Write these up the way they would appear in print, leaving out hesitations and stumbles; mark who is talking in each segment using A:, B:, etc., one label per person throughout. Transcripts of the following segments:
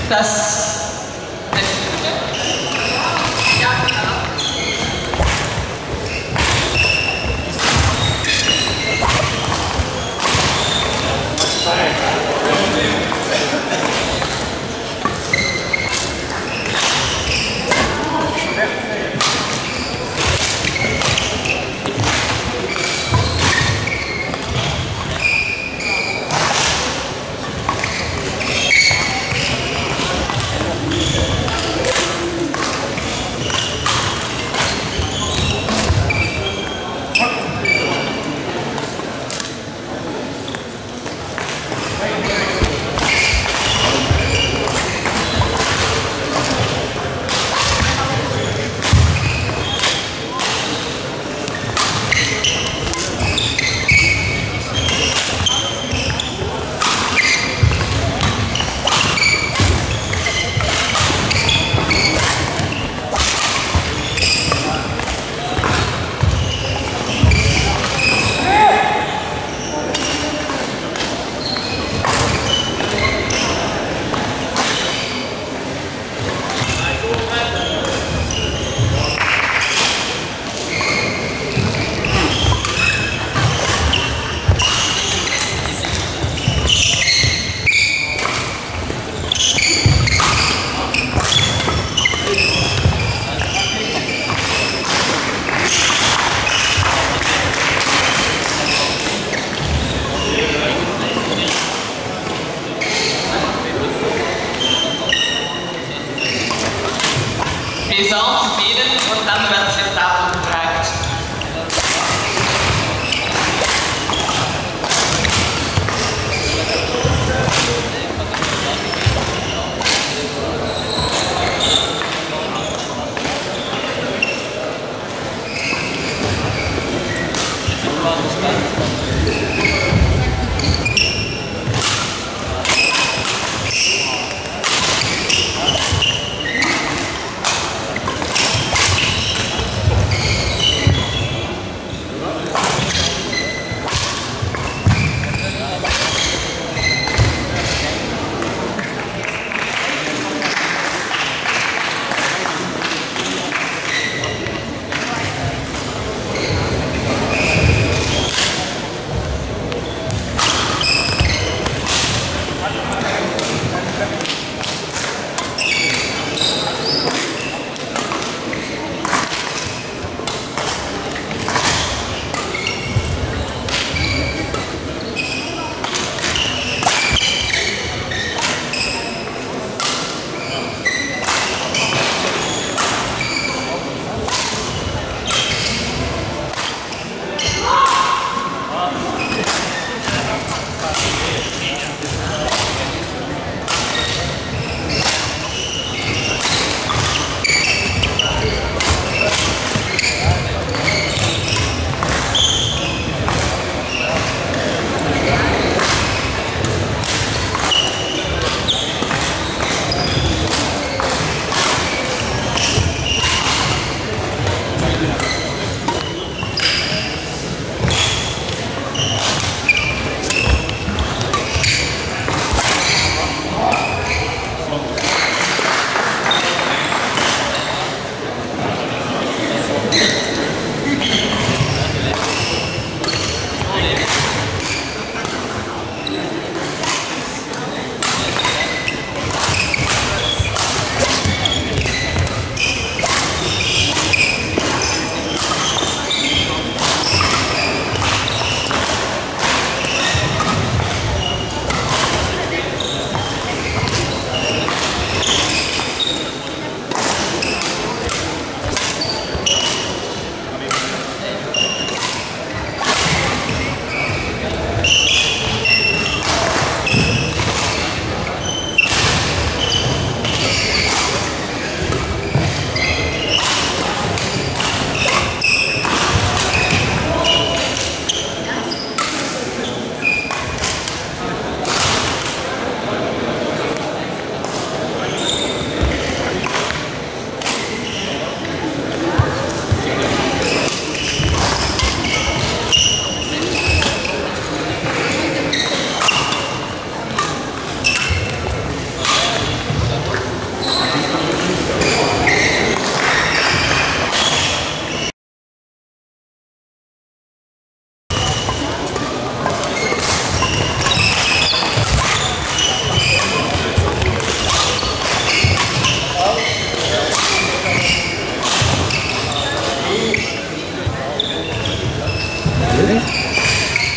A: Test. Ja, ja.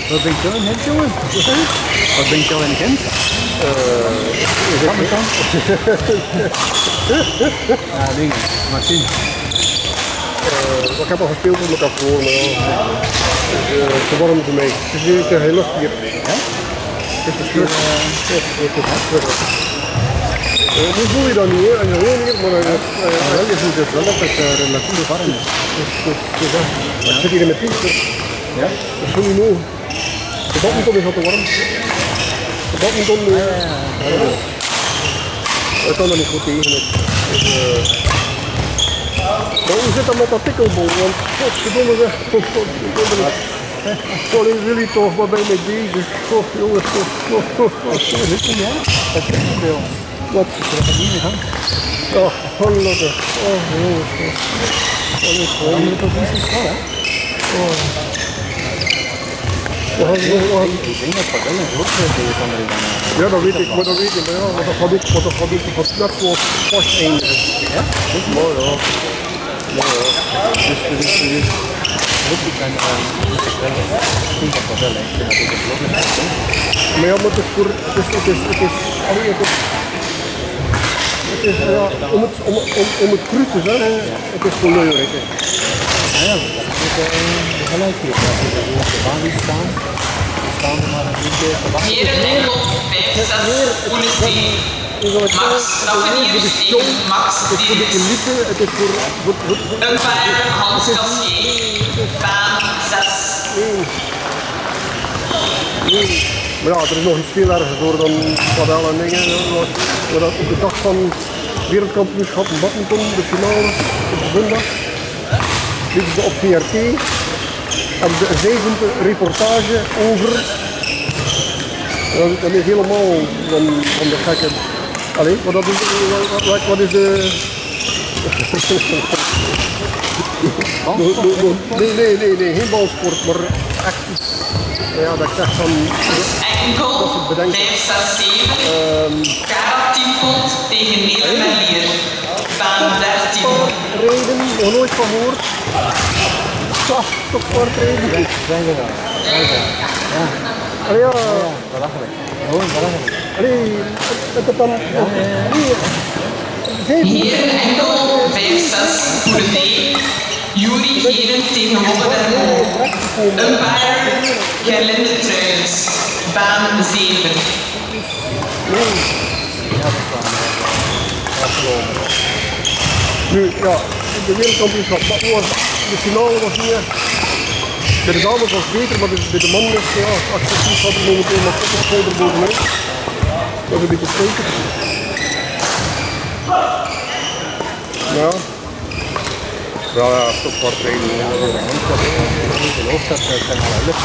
B: Wat ben je al in Gent, jongen? Wat ben je al in Gent? Ja, dingen. Maxime.
C: Ik heb al gespeeld met elkaar voor, maar ja. Het is warm voor mij. Het is heel lucht hier.
B: Ja?
C: Het is verschrikkelijk. Hoe voel je dat niet, hè? Als je gewoon hier, maar je voelt het wel dat het relatief warm is. Ik zit hier in mijn piek.
B: Ja?
C: Dat is zo niet mogelijk. De badminton is al te warm. De badminton... Ik kan er niet goed tegen. Maar hoe zit dat met dat tikkelbol? Want godverdomme zeg. Sorry jullie toch, wat ben je mee bezig? Oh jongens,
B: Dat is niet, hè? Dat is niet bij ons.
C: wat?
B: Dat is niet gaan.
C: Oh, gelukkig. Oh jongens. Dat is gewoon...
B: Dan moet het ook niet zo snel, hè?
C: Ik denk
B: dat het wel een groot tegenstander is.
C: Ja, dat weet ik, maar dat weet ik. Maar ja, maar dat gaat ook net zoals vast eindigen.
B: Ja?
C: Maar ja. Maar ja.
B: Dus ik ben ik vind dat wel, hè. Ik vind dat ook een groot tegenstander.
C: Maar ja, maar het is voor... Het is ja, om het cru te zeggen, het is voor leurig.
B: Ja, dat is ook gelijk hier. Als je daar op de baan ziet staan, dan staan er maar een beetje te wachten.
A: Heren enkel 5-6 politie. Max Staffeniers tegen Max
C: Het is voor de elite, het is voor...
A: Umpire Hans Cassier. Baan 6.
C: Maar ja, er is nog iets veel erger door dan padel en dingen. Op de dag van wereldkampioenschap in badminton, de finales op de zondag. Dit is op VRT. Hebben ze een 7e reportage over. Dat is helemaal van de gekke. Allee, wat is de... Nee, geen balsport, maar echt iets. Ja, dat ik zeg van...
A: Enkel 5-6-7. Karate-pot tegen Nedermelier. Baan 13.
C: Rijden, nog nooit van gehoord. Toch paardrijden.
B: Zijn we daar? Ja.
C: Allee, ja.
B: Belachelijk. Gewoon belachelijk.
C: Allee, het dan...
A: Heren enkel 5-6 voor de Jury Heren tegen Wobbe Dermo. Umpire Gerlinde Truijens. Baan 7.
C: Nu, ja, de wereldkampioenschap, de finale was niet echt. Bij de dames was het beter, maar bij de mannen is ja, acceptief had er momenteel nog op de schouder bovenuit. Dat is een beetje steken. Ja. Ja, stoppartijden.
B: Ik geloof dat het kan wel lukt.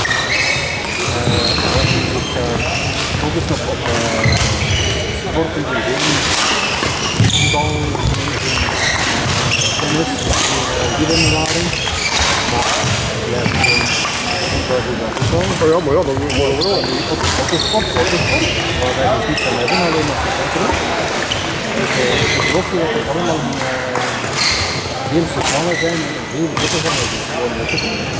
B: Focus nog op sport en beweging. Voetbal, tennis, wielerenwaring. Maar
C: ja, maar ja, dat moet wel wel.
B: Op de sport. Waar wij dus niet van hebben, alleen maar te kijken. Ik geloof dat het allemaal heel sociale zijn en heel witte zijn. Dat is gewoon lekker.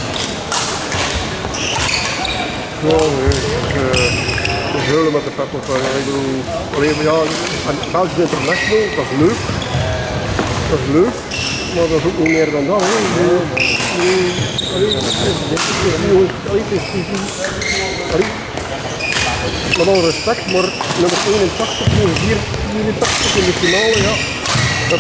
C: Ja, nee, het is huilen met de pet op. Ik bedoel, alleen maar ja, en Belgisch International, dat is leuk. Dat is leuk, maar dat is ook niet meer dan dat. Met alle respect, maar nummer 81 tegen 84 in de finale, ja. Dat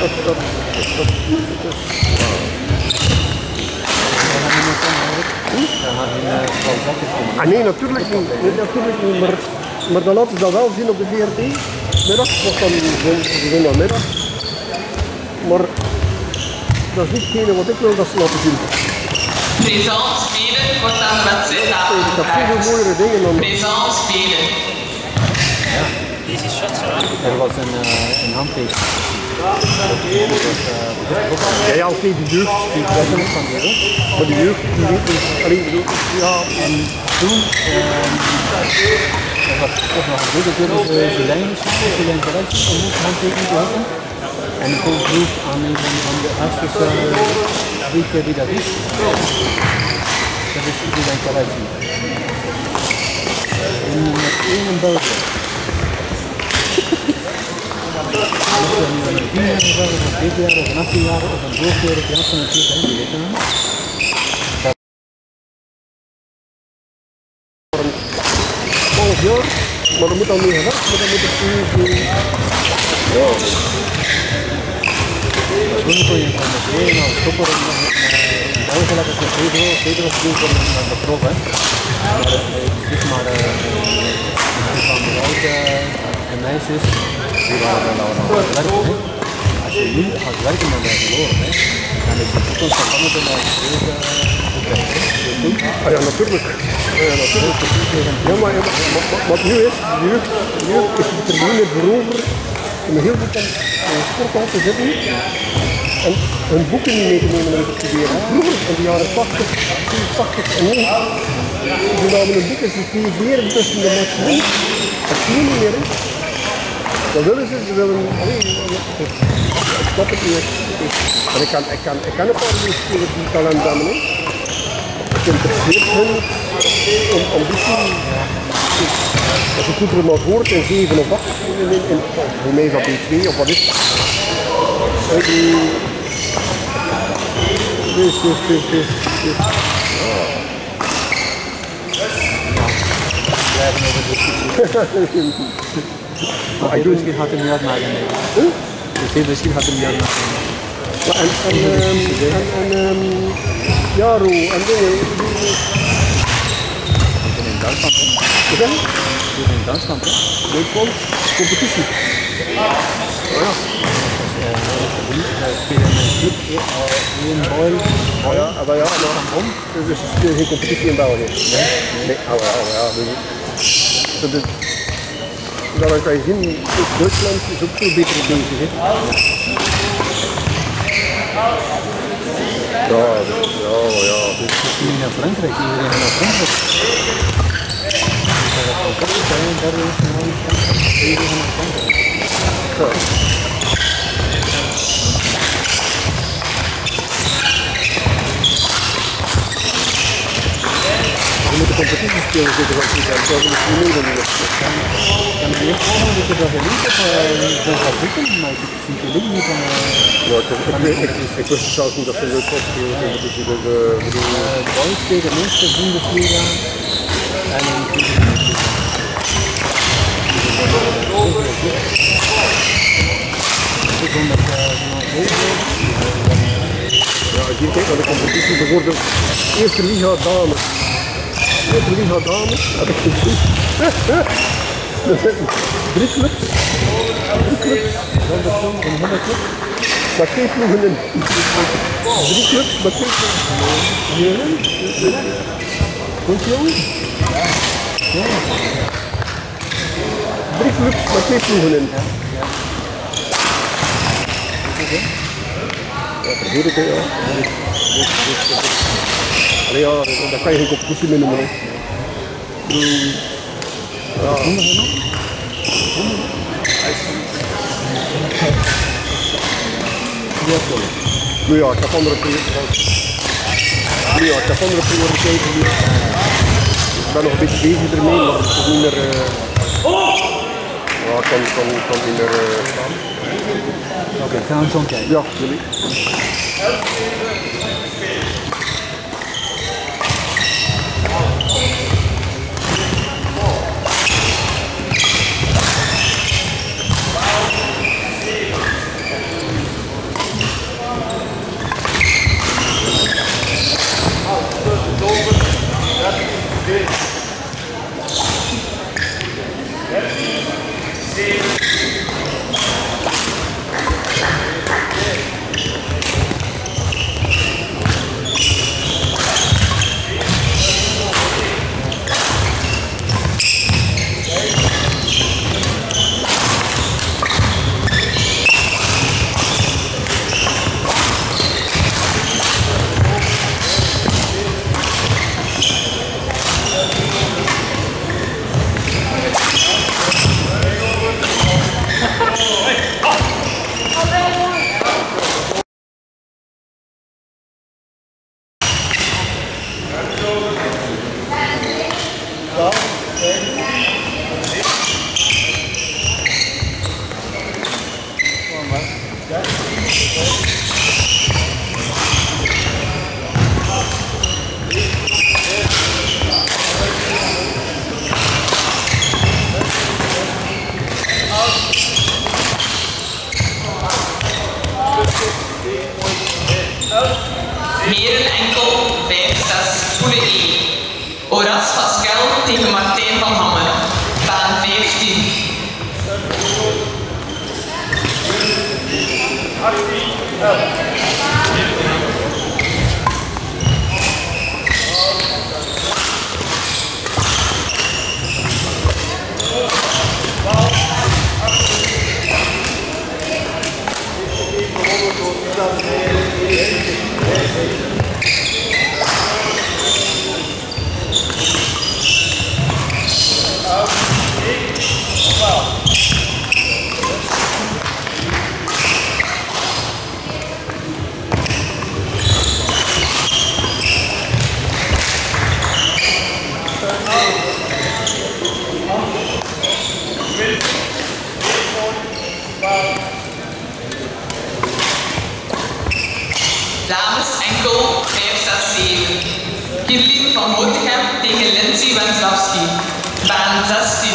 C: nee, natuurlijk niet. Nee, natuurlijk niet. Maar dan laten ze dat wel zien op de VRT. Middag, was dan de zondagmiddag. Maar dat is niet hetgene wat ik wil dat ze laten zien.
A: Présent spelen wordt aan de wedstrijd
C: Ik heb veel mooiere dingen dan...
A: Présent spelen.
B: Ja, er was een handtekening.
C: Ja, oké, de jeugd speelt wel van die, maar de jeugd die weet niet, alleen bedoel, ja.
B: En toen was toch nog een goede keer de lijn geschoten, de lijn correctie, om ook handtekening te hebben. En ik vroeg aan een van de artsen wie dat is. Dat is hoe dat eruit ziet. En met één Belgium. Als je nu een 10 jaar of een 7 jaar of een 18 jaar of een doorgekeerde van een keer zijn, die weten we.
C: Voor een 12 jaar, maar er moet dan mee gewerkt, maar dan moet het niet. Ja.
B: Toen kon je van de 2 naar stoppen en België lekker voor Pedro doen van de prof. Maar het is maar van de oude en meisjes, die waren dan al aan het werken. Als je nu gaat werken, dan ben je verloren. Dan is het toekomst van Canada naar
C: Ah ja, natuurlijk. Ja, natuurlijk. Ja, maar wat nu is, de jeugd is er niet meer voor over om heel veel in een sporthal te zitten en hun boeken niet mee te nemen om te studeren. Vroeger, in de jaren 80, 80 en 90, toen namen hun boeken ze leren tussen de machine. Dat zie je niet meer. Wat willen ze? Ze willen... Ik snap het niet. Maar ik kan een paar spelers die talent hebben. Het interesseert hun om die als je goed er nog hoort in 7 of 8, voor mij is dat B2 of wat is het?
B: blijven over discussiëren. Maar misschien gaat hij niet uitmaken. Misschien gaat hij niet uitmaken.
C: Ja, Ro, en dingen.
B: In Duitsland, hè?
C: Wat zeg je?
B: In Duitsland, hè?
C: Duitsland? Competitie.
B: Oh ja. Spelen in een club, één boy.
C: Ja, maar dus ze spelen geen competitie in België. Nee, ja. Dan kan je zien, Duitsland is ook veel beter bezig. Hè? Ja.
B: Dus misschien naar Frankrijk, iedereen naar Frankrijk.
C: We moeten competitie spelen, zeker wat niet. Dat is misschien meer dan niet.
B: Kan je niet gewoon dat je dat niet hebt gaan zoeken, maar ik zie het ook niet van...
C: Ik wist zelfs niet dat ze leuk was spelen, competitie. Dus
B: boys tegen de eerste Bundesliga en een
C: ja, als je kijkt naar de competitie, bijvoorbeeld eerste liga dames. Eerste liga dames, heb ik gezien. Er zitten 3 clubs. 3 clubs. Een 100 club. Maar 2 ploegen in. 3 clubs, maar 2 ploegen. Goed jongen? Ja. 3 clubs, maar 2 ploegen in. Ja, vergeet ik, ja. Allee, ja, daar kan je geen competitie mee noemen. Ja. Nu ja, ik heb andere prioriteiten hier. Ik ben nog een beetje bezig ermee, maar het is niet meer... Ja, ik kan niet meer staan.
B: Oké, gaan we zo kijken.
C: Ja, jullie.
A: poelen 1. Horace Pascal tegen Martijn van Hammer. Baan 15. Dames enkel 5-6-7. Kirlien van Hotegem tegen Lindsay Wenslavski. Baan 16.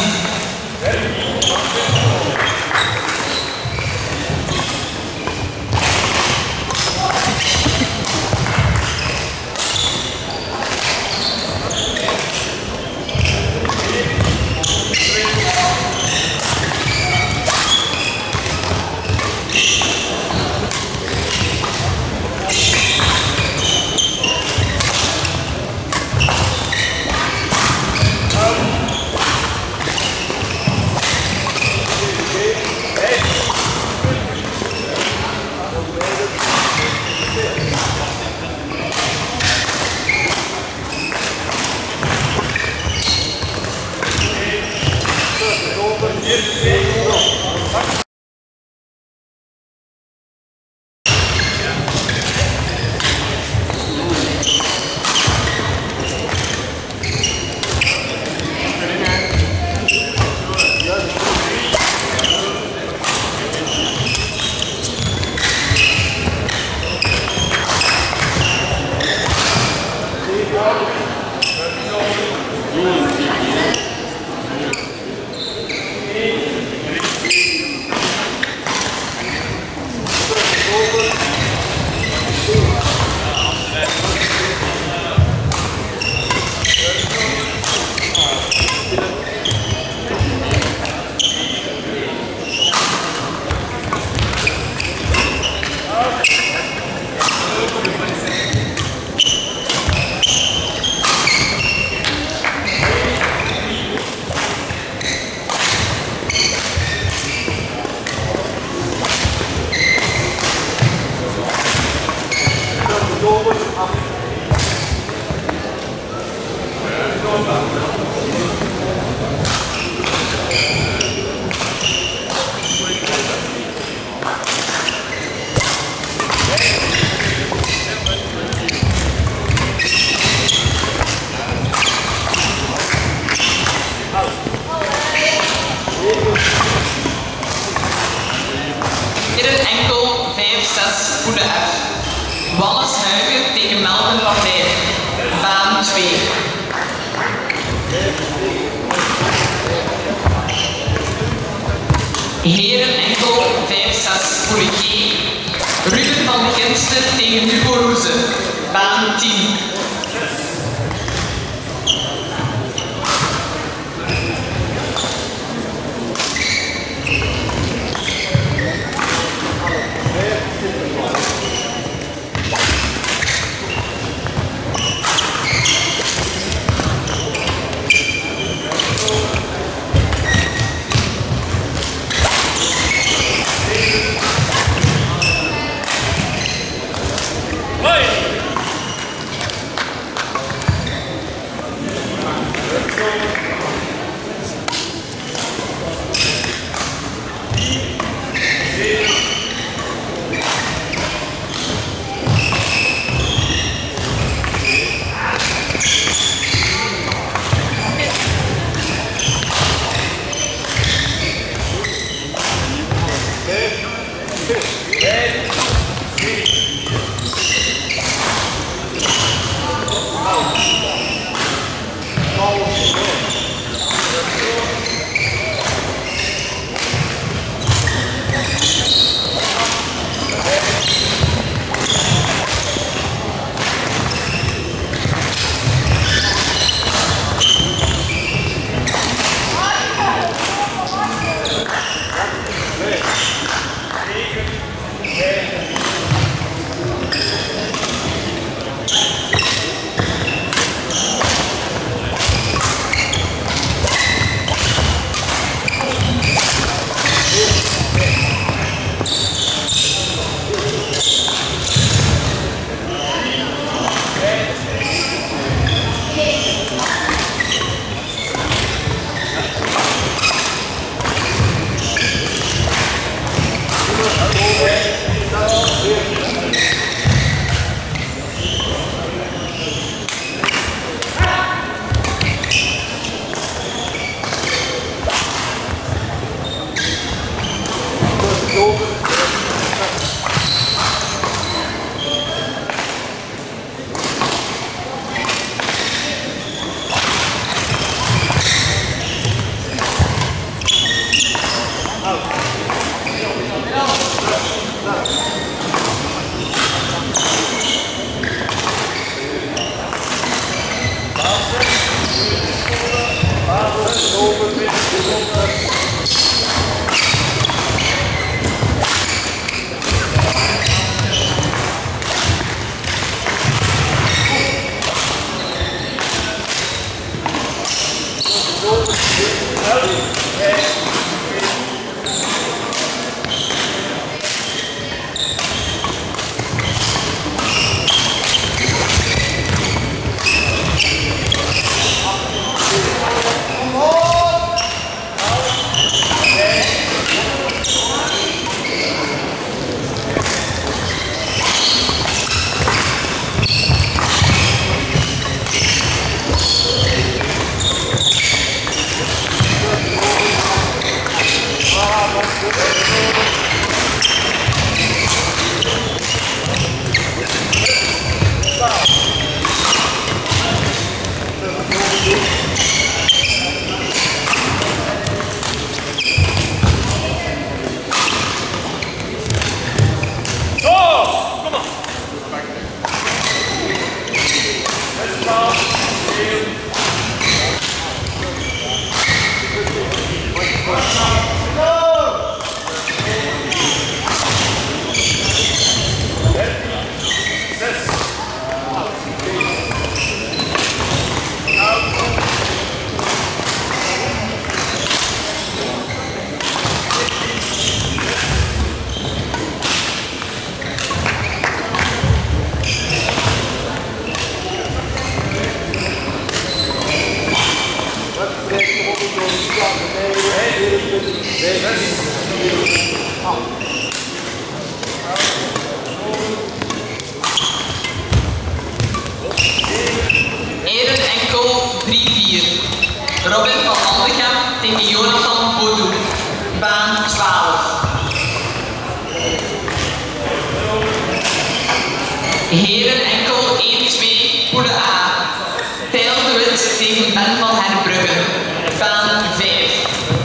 A: Goede F. Wallace Huigen tegen Melvin van Vijf. Baan 2. Heren enkel 5-6 voor G. Ruben van de Kinsten tegen Hugo Roeze. Baan 10. Eren enkel 3-4. Robin van Landegem tegen Jonathan Bodoe. Baan 12. Heren enkel 1-2, poelen A. Tijl de Wit tegen Ben van Herbrugge. Baan 5.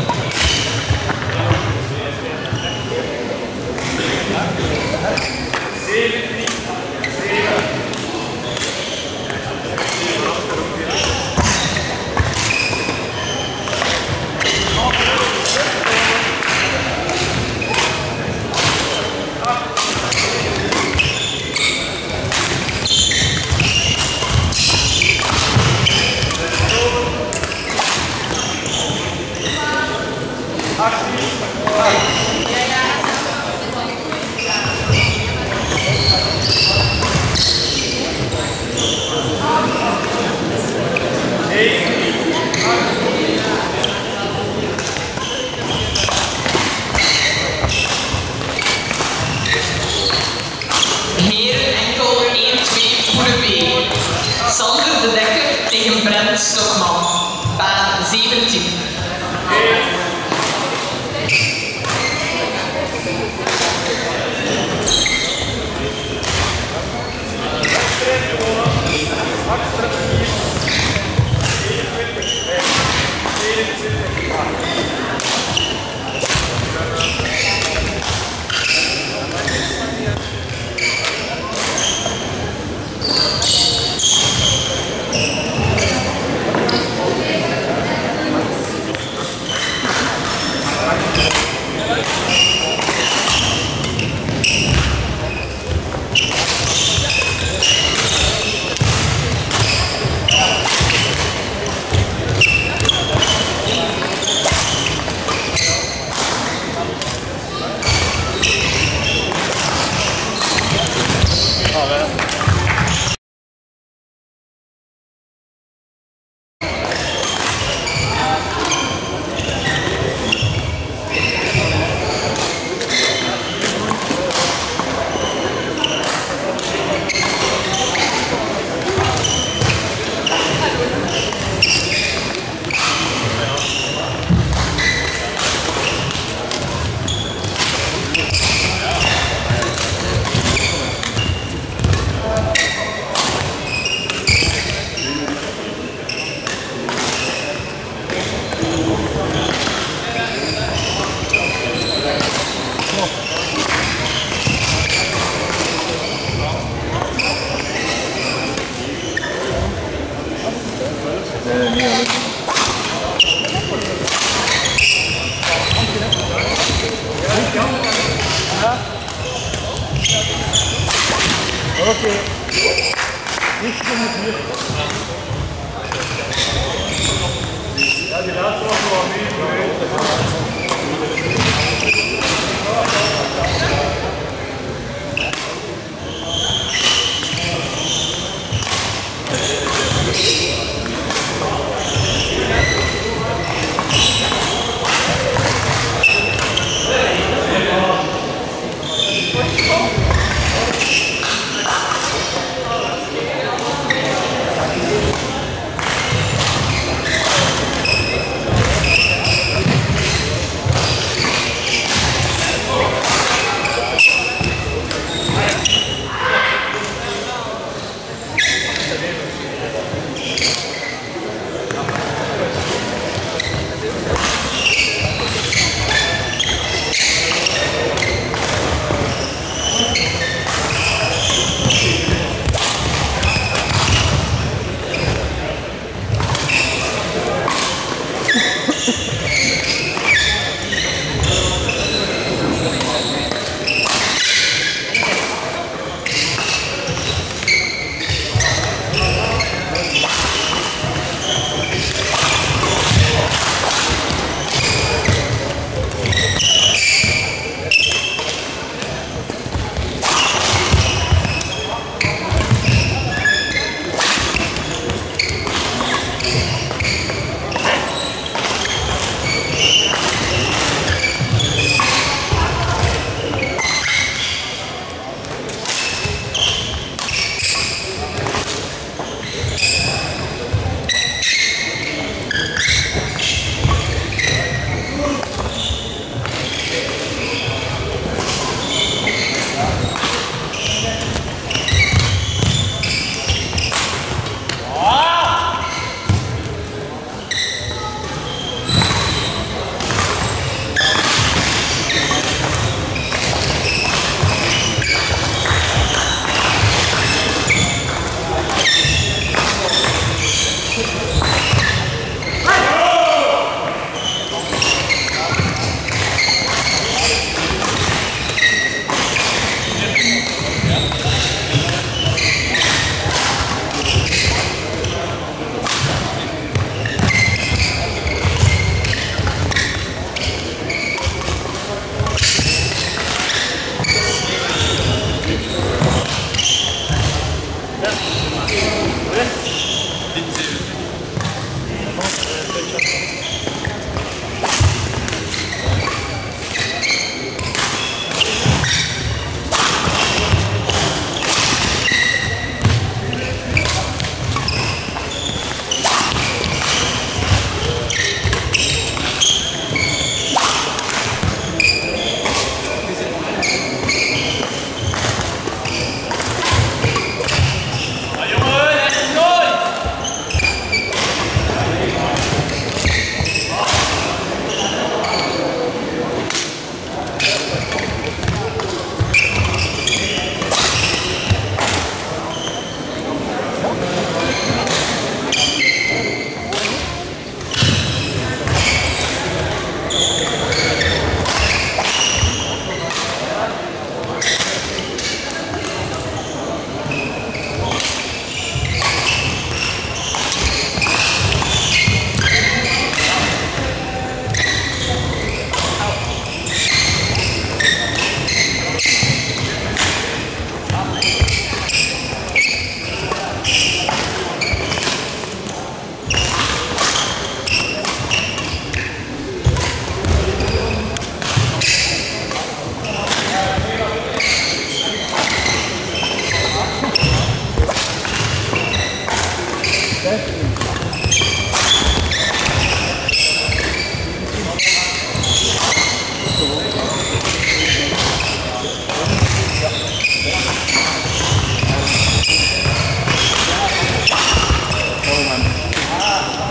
A: Heren enkel 1-2, poelen B. Sander de Dekker tegen Brent Stokman. Baan 17.
B: Oké. Niet genoeg hier. Ja, die laatste was wel mee geweest.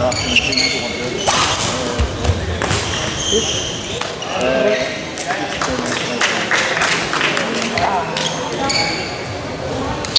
B: Ja, ik vind het geen enkel van terug.